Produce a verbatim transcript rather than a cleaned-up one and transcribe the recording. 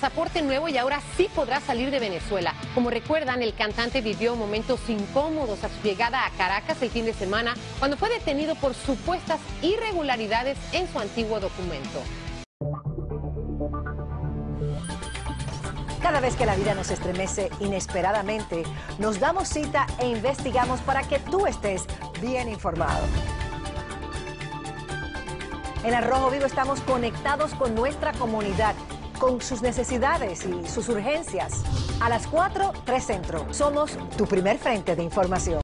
pasaporte nuevo y ahora sí podrá salir de Venezuela. Como recuerdan, el cantante vivió momentos incómodos a su llegada a Caracas el fin de semana, cuando fue detenido por supuestas irregularidades en su antiguo documento. Cada vez que la vida nos estremece inesperadamente, nos damos cita e investigamos para que tú estés bien informado. En Al Rojo Vivo estamos conectados con nuestra comunidad, con sus necesidades y sus urgencias. A las cuatro, tres Centro. Somos tu primer frente de información.